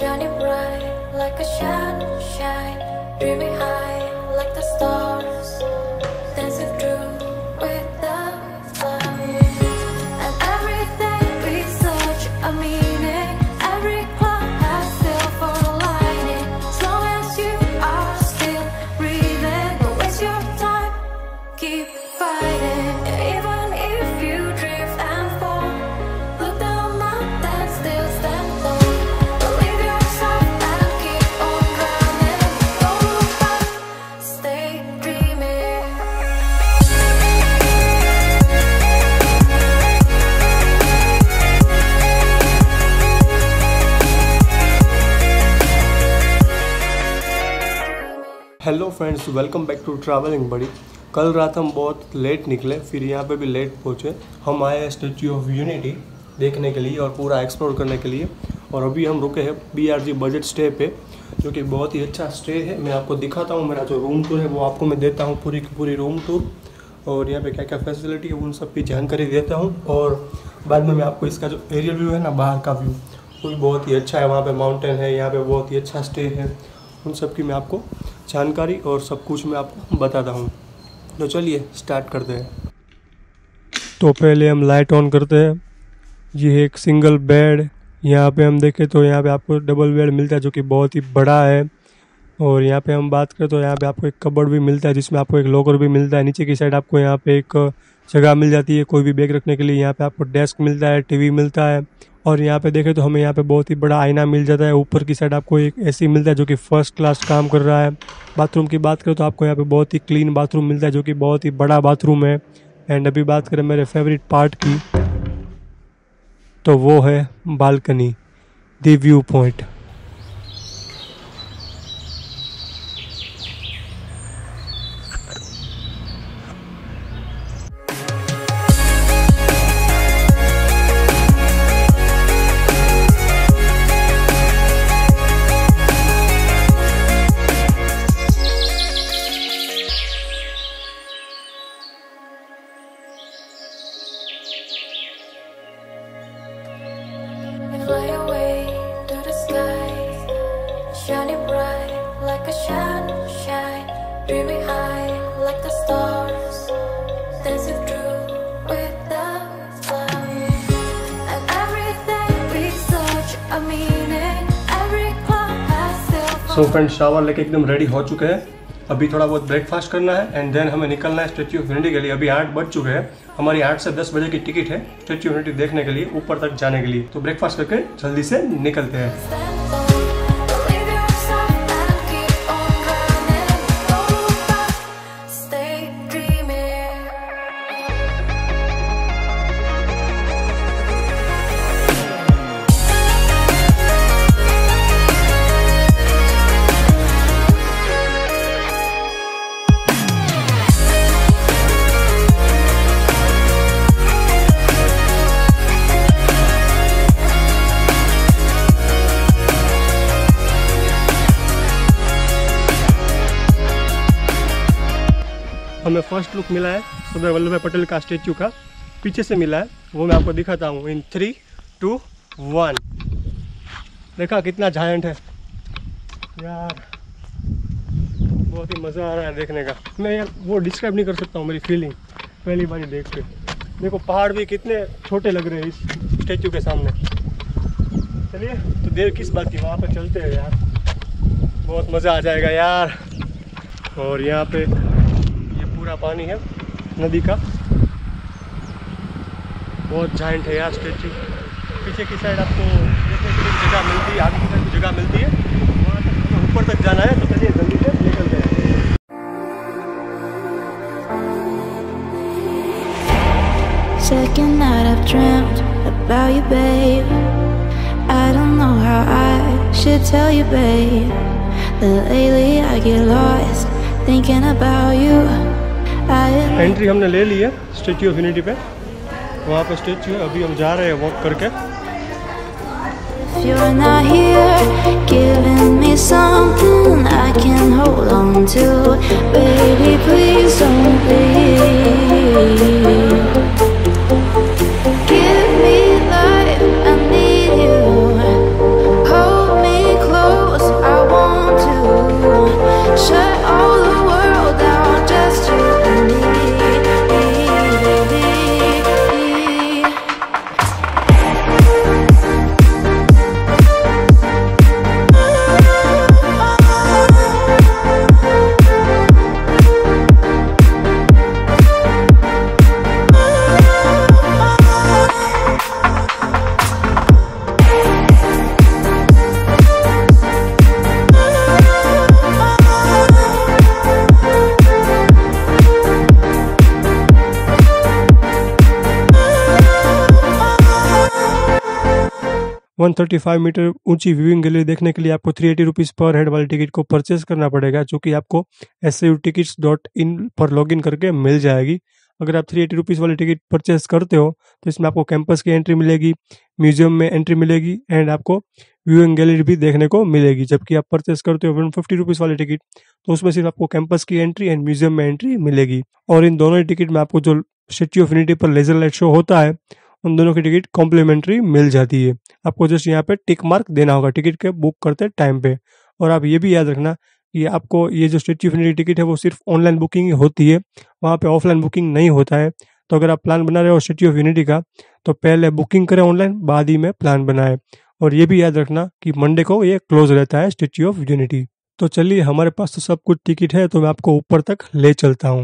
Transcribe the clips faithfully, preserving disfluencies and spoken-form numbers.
shining bright like a sunshine, dreaming high like the stars, dancing through with the clouds. And everything be such a meaning. Every cloud has silver lining. As long as you are still breathing, don't waste your time, keep fighting. Even if you drift and fall, look down, mountain still stand tall. Believe yourself and keep on running. Don't look back, stay dreaming. Hello friends, welcome back to traveling buddy. कल रात हम बहुत late निकले, फिर यहाँ पे भी late पहुँचे। हम आए हैं स्टैच्यू ऑफ यूनिटी देखने के लिए और पूरा एक्सप्लोर करने के लिए। और अभी हम रुके हैं B R G budget stay पे, जो कि बहुत ही अच्छा स्टे है। मैं आपको दिखाता हूँ, मेरा जो रूम टूर है वो आपको मैं देता हूँ, पूरी की पूरी रूम टूर, और यहाँ पे क्या क्या फैसिलिटी है उन सब की जानकारी देता हूँ। और बाद में मैं आपको इसका जो एरियल व्यू है ना, बाहर का व्यू, वो भी बहुत ही अच्छा है। वहाँ पे माउंटेन है, यहाँ पे बहुत ही अच्छा स्टे है, उन सब की मैं आपको जानकारी और सब कुछ मैं आपको बताता हूँ। तो चलिए स्टार्ट करते हैं। तो पहले हम लाइट ऑन करते हैं। ये एक सिंगल बेड, यहाँ पे हम देखें तो यहाँ पे आपको डबल बेड मिलता है, जो कि बहुत ही बड़ा है। और यहाँ पे हम बात करें तो यहाँ पे आपको एक कबर्ड भी मिलता है, जिसमें आपको एक लॉकर भी मिलता है। नीचे की साइड आपको यहाँ पे एक जगह मिल जाती है कोई भी बैग रखने के लिए। यहाँ पे आपको डेस्क मिलता है, टीवी मिलता है। और यहाँ पे देखें तो हमें यहाँ पे बहुत ही बड़ा आईना मिल जाता है। ऊपर की साइड आपको एक एसी मिलता है, जो कि फर्स्ट क्लास काम कर रहा है। बाथरूम की बात करें तो आपको यहाँ पे बहुत ही क्लीन बाथरूम मिलता है, जो कि बहुत ही बड़ा बाथरूम है। एंड अभी बात करें मेरे फेवरेट पार्ट की, तो वो है balcony, the view point. Fly away to the sky, shining bright like a sunshine, dreaming high like the stars, dancing through with the clouds. And everything be such a meaning. Every cloud has silver. So friends, shower लेके एकदम ready हो चुके हैं। अभी थोड़ा बहुत breakfast करना है एंड देन हमें निकलना है स्टैच्यू ऑफ यूनिटी के लिए। अभी आठ बज चुके हैं, हमारी आठ से दस बजे की टिकट है स्टैच्यू ऑफ यूनिटी देखने के लिए, ऊपर तक जाने के लिए। तो ब्रेकफास्ट करके जल्दी से निकलते हैं। Stand tall. Believe yourself and keep on running. Don't look back, stay dreaming. हमें फर्स्ट लुक मिला है सरदार वल्लभ भाई पटेल का स्टेच्यू का, पीछे से मिला है, वो मैं आपको दिखाता हूँ इन थ्री टू वन। देखा कितना जायंट है यार, बहुत ही मज़ा आ रहा है देखने का। मैं यार वो डिस्क्राइब नहीं कर सकता हूँ मेरी फीलिंग पहली बार देख के। देखो पहाड़ भी कितने छोटे लग रहे हैं इस स्टेच्यू के सामने। चलिए तो देर किस बात की, वहाँ पर चलते हैं यार, बहुत मज़ा आ जाएगा यार। और यहाँ पे पूरा पानी है नदी का, बहुत जायंट है यार स्टेच्यू। पीछे की साइड आपको देखने के लिए जगह मिलती है, आगे की साइड जगह मिलती है, वहाँ तक हमें ऊपर तक जाना है। तो चलिए जल्दी से निकलते हैं। Second night I've dreamt about you, babe. I don't know how I should tell you, babe, that lately I get lost thinking about you. Entry हमने ले ली है स्टैच्यू ऑफ यूनिटी पे, वहाँ पे स्टैच्यू है। अभी हम जा रहे हैं वॉक करके। If you're not here, giving me something I can hold on to, baby, please don't leave. Give me life, I need you. Hold me एक सौ पैंतीस मीटर ऊंची व्यूइंग गैलरी देखने के लिए आपको three eighty rupees per head वाली ticket को परचेज करना पड़ेगा, जो कि आपको S U tickets dot in पर लॉगिन करके मिल जाएगी। अगर आप थ्री एटी रुपीज़ वाली टिकट परचेज करते हो तो इसमें आपको कैंपस की एंट्री मिलेगी, म्यूजियम में एंट्री मिलेगी एंड आपको व्यूइंग गैलरी भी देखने को मिलेगी। जबकि आप परचेज करते हो वन फिफ्टी रुपीज़ वाली टिकट तो उसमें सिर्फ आपको कैंपस की एंट्री एंड म्यूजियम में एंट्री मिलेगी। और इन दोनों ही टिकट में आपको जो स्टैच्यू ऑफ यूनिटी पर लेजर लाइट शो होता है उन दोनों की टिकट कॉम्प्लीमेंट्री मिल जाती है। आपको जस्ट यहाँ पे टिक मार्क देना होगा टिकट के बुक करते टाइम पे। और आप ये भी याद रखना कि आपको ये जो स्टैच्यू ऑफ यूनिटी टिकट है वो सिर्फ ऑनलाइन बुकिंग ही होती है, वहाँ पे ऑफलाइन बुकिंग नहीं होता है। तो अगर आप प्लान बना रहे हो स्टैच्यू ऑफ यूनिटी का तो पहले बुकिंग करें ऑनलाइन, बाद ही में प्लान बनाए। और ये भी याद रखना कि मंडे को ये क्लोज रहता है स्टैच्यू ऑफ यूनिटी। तो चलिए, हमारे पास तो सब कुछ टिकट है, तो मैं आपको ऊपर तक ले चलता हूँ।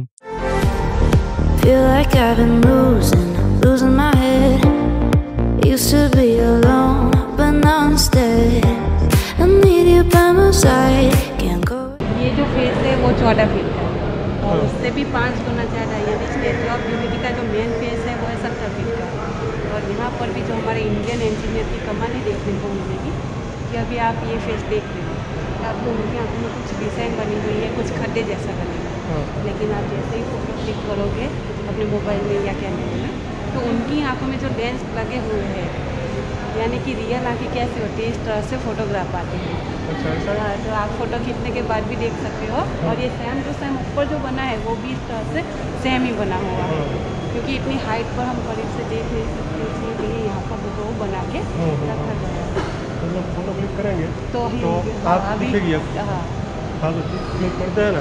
Feel like I've been losing, losing my head. Used to be alone, but now instead I need you by my side. Can't go. ये जो फेस है वो चौदह फीट का है और उससे भी पाँच गुना ज़्यादा, यानी स्टैच्यू ऑफ यूनिटी का जो मेन फेस है वो है सत्तर फीट का। और यहाँ पर भी जो हमारे इंडियन इंजीनियर की कमानी देखने को मिलेगी कि अभी आप ये फेस देख रहे हो, आपको उनकी आँखों में कुछ डिज़ाइन बनी हुई है, कुछ खड्डे जैसा बनेगा। लेकिन आप जैसे ही फोटो क्लिक करोगे अपने मोबाइल में या कैमरे में, तो उनकी आंखों में जो लेंस लगे हुए हैं, यानी कि रियल आँखें कैसे होती है, इस तरह से फोटोग्राफ आते हैं। हाँ, तो आप फोटो खींचने के बाद भी देख सकते हो। और ये सेम टू सेम ऊपर जो बना है वो भी इस तरह से सेम ही बना हुआ है, क्योंकि इतनी हाइट पर हम करीब से देख नहीं सकते, इसलिए यहाँ पर वो बना के रखा गया है। फोटो क्लिक करेंगे तो, तो आप दिखेगी अब। हाँ हाँ, तो क्लिक करते हैं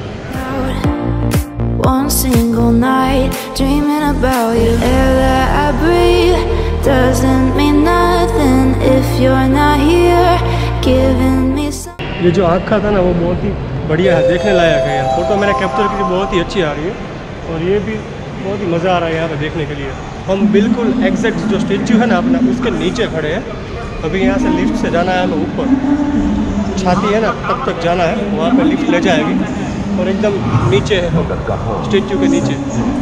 ना। One single night dreaming about you. Air that I breathe doesn't mean nothing if you're not here giving me some. ये जो आँखा था ना वो बहुत ही बढ़िया है, देखने लायक है यार। फोटो मैंने कैप्चर की बहुत ही अच्छी आ रही है और ये भी बहुत ही मज़ा आ रहा है यहाँ पे देखने के लिए। हम बिल्कुल एग्जैक्ट जो स्टेच्यू है ना अपना उसके नीचे खड़े हैं। अभी यहाँ से लिफ्ट से जाना है हमें ऊपर, छाती है ना तब तक जाना है, वहाँ पे लिफ्ट ले जाएगी और एकदम नीचे है स्टेच्यू के नीचे।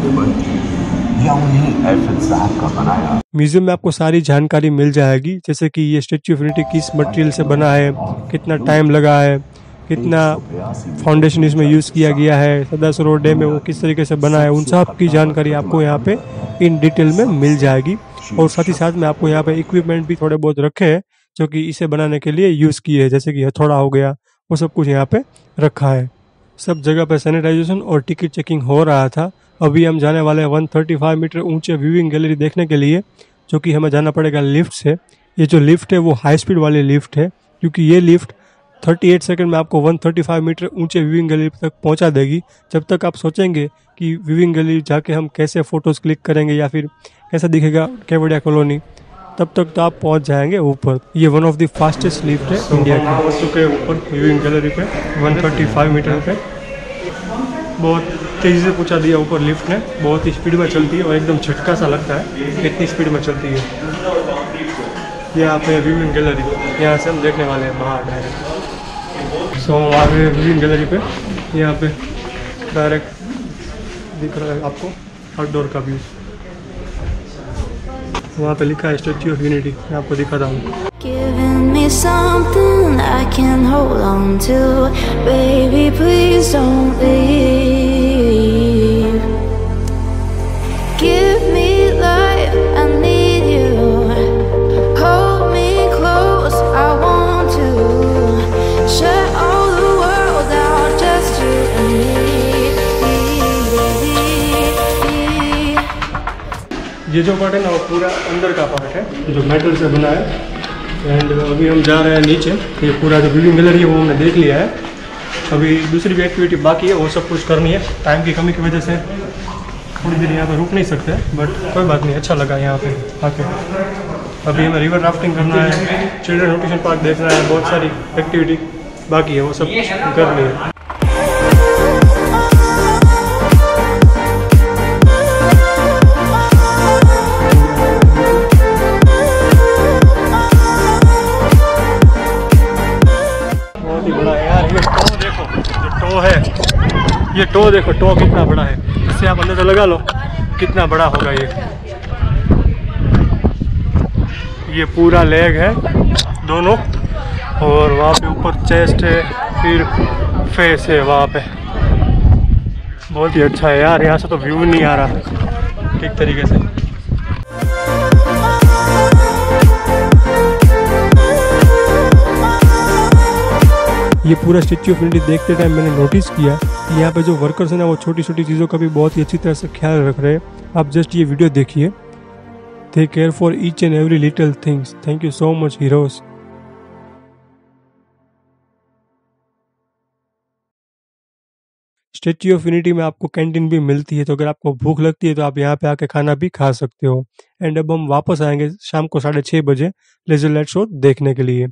म्यूजियम में आपको सारी जानकारी मिल जाएगी, जैसे कि ये स्टेच्यू ऑफ यूनिटी किस मटेरियल से बना है, कितना टाइम लगा है, कितना फाउंडेशन इसमें यूज़ किया गया है, सरदार सरोवर डैम में वो किस तरीके से बना है, उन सब की जानकारी आपको यहाँ पे इन डिटेल में मिल जाएगी। और साथ ही साथ में आपको यहाँ पे इक्विपमेंट भी थोड़े बहुत रखे हैं जो कि इसे बनाने के लिए यूज़ किए हैं, जैसे कि हथौड़ा हो गया, वो सब कुछ यहाँ पे रखा है। सब जगह पे सैनिटाइजेशन और टिकट चेकिंग हो रहा था। अभी हम जाने वाले हैं एक सौ पैंतीस मीटर ऊंचे व्यूइंग गैलरी देखने के लिए, जो कि हमें जाना पड़ेगा लिफ्ट से। ये जो लिफ्ट है वो हाई स्पीड वाली लिफ्ट है, क्योंकि ये लिफ्ट अड़तीस सेकंड में आपको एक सौ पैंतीस मीटर ऊंचे व्यूइंग गैलरी तक पहुंचा देगी। जब तक आप सोचेंगे कि व्यूइंग गैलरी जाके हम कैसे फ़ोटोज़ क्लिक करेंगे या फिर कैसा दिखेगा केवड़िया कॉलोनी, तब तक तो आप पहुंच जाएंगे ऊपर। ये one of the fastest lift है इंडिया की। पहुंच चुके हैं ऊपर व्यूइंग गैलरी पे एक सौ पैंतीस मीटर पे। बहुत तेज़ी से पहुंचा दिया ऊपर लिफ्ट ने, बहुत ही स्पीड में चलती है और एकदम झटका सा लगता है इतनी स्पीड में चलती है। यहाँ पे व्यूइंग गैलरी, यहाँ से हम देखने वाले हैं बाहर डायरेक्ट। सो हम आ गए व्यूइंग गैलरी पे, यहाँ पे डायरेक्ट दिख रहा है आपको आउटडोर का व्यू। वहाँ पे लिखा है स्टैच्यू ऑफ यूनिटी, मैं आपको दिखाता हूँ। Giving me something I can hold on to, baby, please don't leave. Give me life, I need you. Hold me close, I want to. Shut all the world out, just you and me. ये जो part है ना वो पूरा अंदर का part है जो मेटल से बना है। एंड अभी हम जा रहे हैं नीचे। ये पूरा जो व्यूइंग गैलरी है वो हमने देख लिया है, अभी दूसरी भी एक्टिविटी बाकी है, वो सब कुछ करनी है। टाइम की कमी की वजह से थोड़ी देर यहाँ पर रुक नहीं सकते, बट कोई बात नहीं, अच्छा लगा यहाँ पे आके। अभी हमें रिवर राफ्टिंग करना है, चिल्ड्रन न्यूट्रिशन पार्क देखना है, बहुत सारी एक्टिविटी बाकी है, वो सब करनी है। ये टो देखो, टो कितना बड़ा है, इससे आप अंदाजा लगा लो कितना बड़ा होगा ये। ये पूरा लेग है दोनों, और वहाँ पे ऊपर चेस्ट है, फिर फेस है वहाँ पे। बहुत ही अच्छा है यार, यहाँ से तो व्यू नहीं आ रहा ठीक तरीके से। ये पूरा स्टैच्यू ऑफ यूनिटी देखते टाइम मैंने नोटिस किया कि यहाँ पे जो वर्कर्स हैं ना, वो छोटी छोटी चीज़ों का भी बहुत ही अच्छी तरह से ख्याल रख रहे हैं। आप जस्ट ये वीडियो देखिए, they care for each and every little things. Thank you so much heroes. Statue of Unity में आपको कैंटीन भी मिलती है, तो अगर आपको भूख लगती है तो आप यहाँ पे आके खाना भी खा सकते हो। एंड अब हम वापस आएंगे शाम को साढ़े छः बजे लेजर लाइट शो देखने के लिए।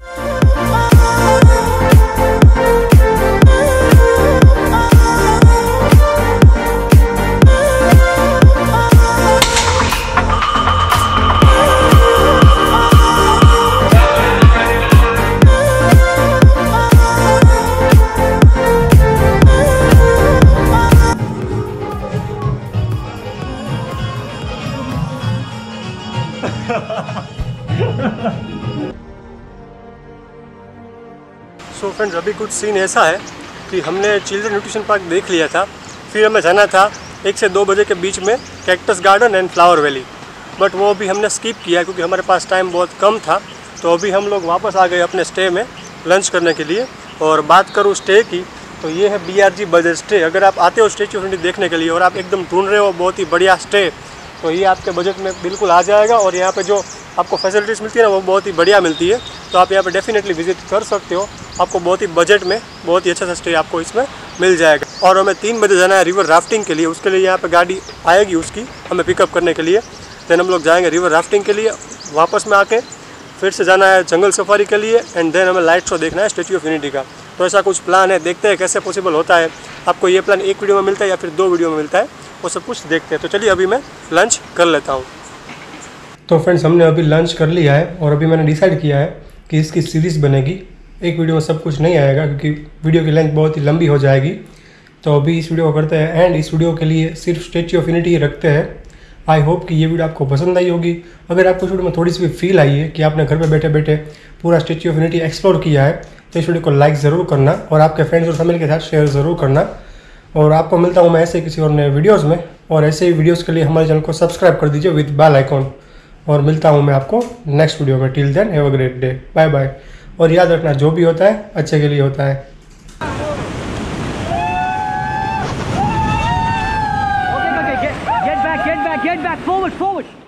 सो फ्रेंड्स, अभी कुछ सीन ऐसा है कि हमने चिल्ड्रन न्यूट्रिशन पार्क देख लिया था, फिर हमें जाना था एक से दो बजे के बीच में cactus garden and flower valley, but वो अभी हमने स्किप किया क्योंकि हमारे पास टाइम बहुत कम था। तो अभी हम लोग वापस आ गए अपने स्टे में लंच करने के लिए। और बात करूँ स्टे की, तो ये है B R G budget stay. अगर आप आते हो स्टैच्यू ऑफ यूनिटी देखने के लिए और आप एकदम ढूंढ रहे हो बहुत ही बढ़िया स्टे, तो ये आपके बजट में बिल्कुल आ जाएगा। और यहाँ पे जो आपको फैसिलिटीज़ मिलती है ना, वो बहुत ही बढ़िया मिलती है, तो आप यहाँ पे डेफिनेटली विजिट कर सकते हो। आपको बहुत ही बजट में बहुत ही अच्छा सा स्टे आपको इसमें मिल जाएगा। और हमें तीन बजे जाना है रिवर राफ्टिंग के लिए, उसके लिए यहाँ पे गाड़ी आएगी उसकी हमें पिकअप करने के लिए। देन हम लोग जाएंगे रिवर राफ्टिंग के लिए, वापस में आके फिर से जाना है जंगल सफारी के लिए, एंड देन हमें लाइट शो देखना है स्टैच्यू ऑफ यूनिटी का। तो ऐसा कुछ प्लान है, देखते हैं कैसे पॉसिबल होता है। आपको ये प्लान एक वीडियो में मिलता है या फिर दो वीडियो में मिलता है, वो सब कुछ देखते हैं। तो चलिए अभी मैं लंच कर लेता हूँ। तो फ्रेंड्स, हमने अभी लंच कर लिया है और अभी मैंने डिसाइड किया है कि इसकी सीरीज़ बनेगी। एक वीडियो में सब कुछ नहीं आएगा क्योंकि वीडियो की लेंथ बहुत ही लंबी हो जाएगी। तो अभी इस वीडियो को करते हैं एंड इस वीडियो के लिए सिर्फ स्टैच्यू ऑफ यूनिटी रखते हैं। आई होप कि ये वीडियो आपको पसंद आई होगी। अगर आपको इस वीडियो में थोड़ी सी भी फील आई है कि आपने घर पे बैठे बैठे पूरा स्टैच्यू ऑफ यूनिटी एक्सप्लोर किया है, तो इस वीडियो को लाइक ज़रूर करना और आपके फ्रेंड्स और फैमिली के साथ शेयर ज़रूर करना। और आपको मिलता हूँ मैं ऐसे किसी और नए वीडियोज़ में, और ऐसे ही वीडियोज़ के लिए हमारे चैनल को सब्सक्राइब कर दीजिए विद बेल आइकॉन। और मिलता हूँ मैं आपको नेक्स्ट वीडियो में। Till then have a great day, bye bye. और याद रखना, जो भी होता है अच्छे के लिए होता है। Okay, okay, get, get back, get back, get back, forward, forward.